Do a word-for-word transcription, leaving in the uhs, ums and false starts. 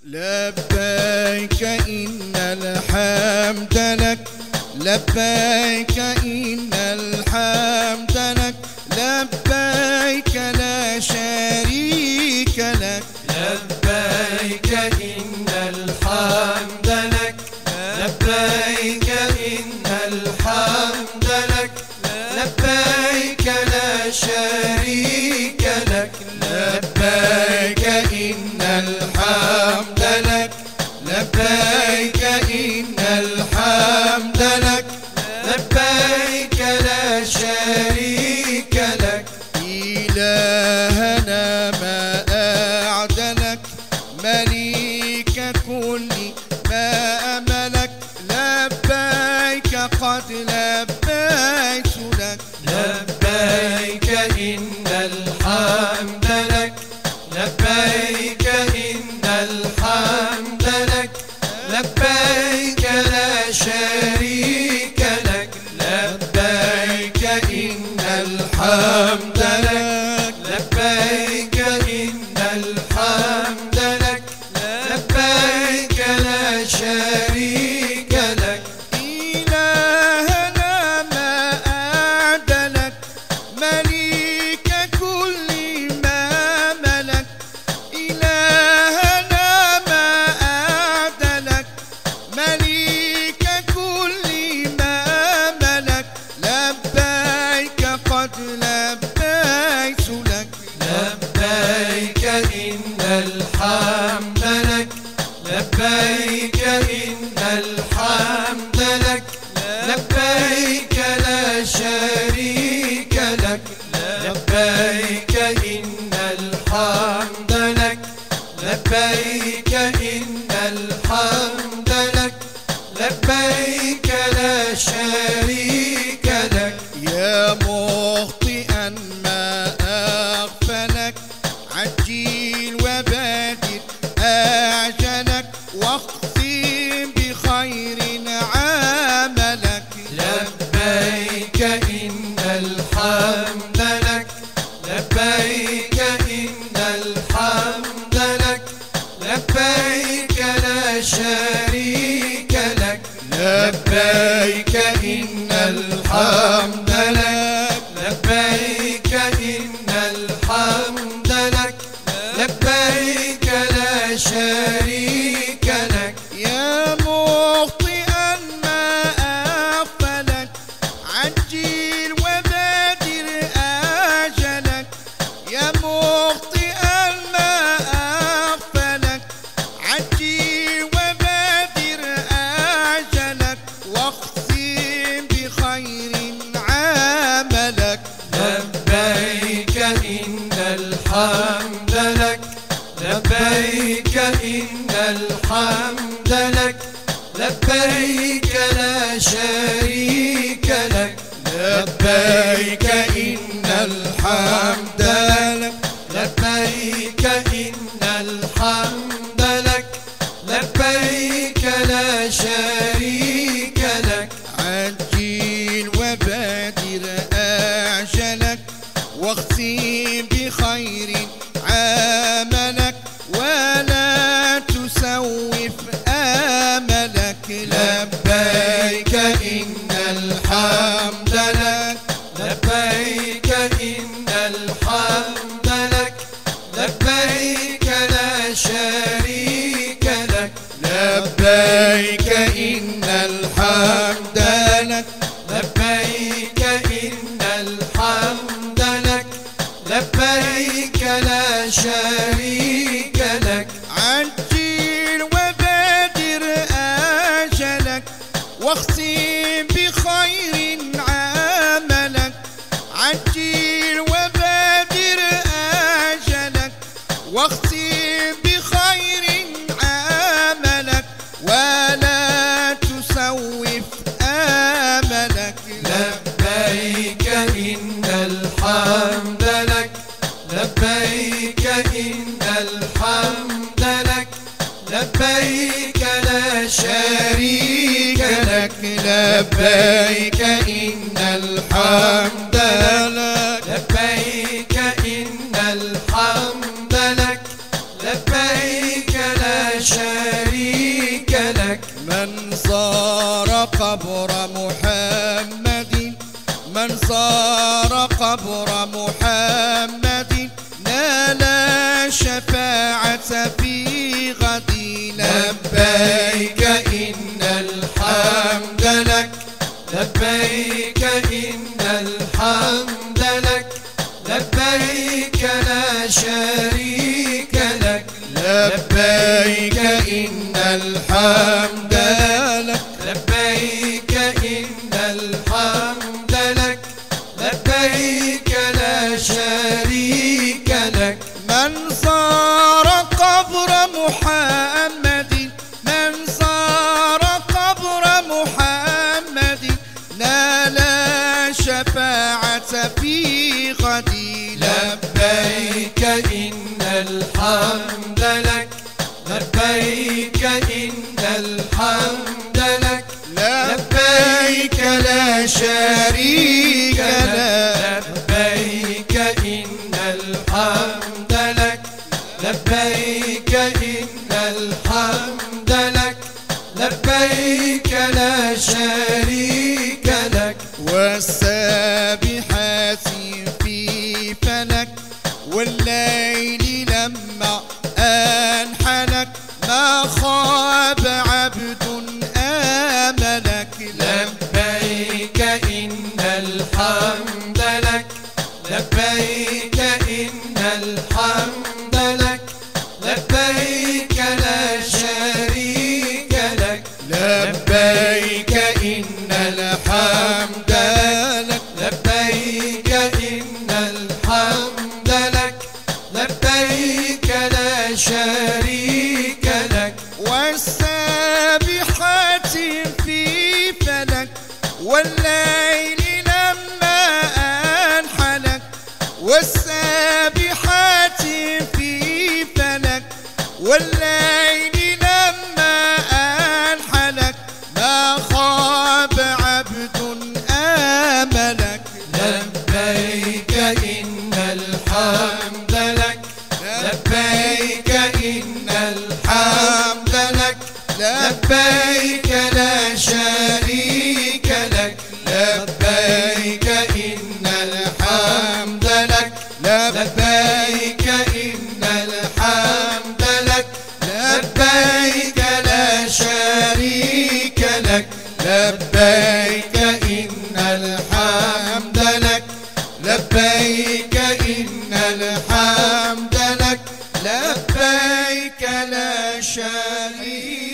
لبيك إن الحمد لك، لبيك إن الحمد لك، لبيك لا شريك لك. لبيك إن الحمد لك، لبيك إن الحمد لك، لبيك لا شريك لك. لبيك إن الحمد لك، لبيك إن الحمد لك، لبيك لا شريك لك. إلهنا ما أعدلك، مليك كل ما أملك، لبيك قد لبيت لك. لبيك إن الحمد لك، لبيك إن الحمد لك، لبيك لا شريك لك. لبيك إن الحمد لك، لبيك إن الحمد لك، لبيك لا شريك لك. إلهنا ما أعدلك، مليك كل ما ملك، إلهنا ما أعدلك، مليك كل ما ملك، لبيك قد لبيت لك. لبيك إن الحمد لك، لبيك إن الحمد لك، لبيك لا شريك لك. لبيك إن الحمد لك، لبيك إن الحمد لك، لبيك لا شريك لك. يا مخطئا ما أغفلك، عجل وبادر أعجلك، واختم بخير عملك. لبيك إن الحمد لك، لبيك إن الحمد لك، لبيك لا شريك لك. لبيك إن الحمد لك، لبيك إن الحمد لك، لبيك لا شريك لك. يا مخطئا ما أغفلك، عجل وبادر أجلك، يا مخطئا ما أغفلك، عجل وبادر أجلك، واختم بخير عملك. لبيك إن الحمد لك، لبيك إن الحمد لك، لبيك لا شريك لك. لبيك إن الحمد لك، لبيك إن الحمد لك، لبيك لا شريك لك. عجل وبادر أعجلك، واختم بخير عملك، ولا تسوف آملك. لبيك إن الحمد لك، لبيك إن الحمد لك، لبيك لا شريك لك. لبيك إن الحمد لك، لبيك إن الحمد لك، لبيك لا شريك لك. عجل وبادر أجلك، واختم بخير عملك، عجل وبادر أجلك، واختم بخير عملك، ولا تسوف آملك. لبيك إن الحمد لك، لبيك إن الحمد لك، لبيك لا شريك لك. لبيك إن الحمد لك، لبيك إن الحمد لك، لبيك لا شريك لك من زار قبر محمد من زار قبر محمد نال شفاعة في غدي. لبيك إن الحمد لك لبيك إن الحمد لك لبيك لا شريك لك. لبيك إن الحمد لك لبيك إن الحمد لك لبيك لا شريك لك. من زار قبر محمد من زار قبر محمد نال شفاعة في غدي. لبيك إن الحمد لك لبيك إن الحمد لك لبيك لا شريك لك. لبيك إن الحمد لك لبيك إن الحمد لك لبيك لا شريك لك. والسابحات في فلك والليل لما أنحلك ما خاب عبد آملك. لبيك إن الحمد لك لبيك إن الحمد لك لبيك لا شريك لك. لبيك إن الحمد لك لبيك إن الحمد لك لبيك لا شريك لك. والسابحات في فلك والليل لما أنحلك والسابحات في فلك والليل لما أنحلك ما خاب عبد آملك. لبيك إن الحمد لك لبيك إن الحمد لك لبيك لا شريك لك. لبيك إن الحمد لك لبيك إن الحمد لك لبيك لا شريك لك. لبيك إن الحمد لك لبيك إن الحمد لك لبيك لا شريك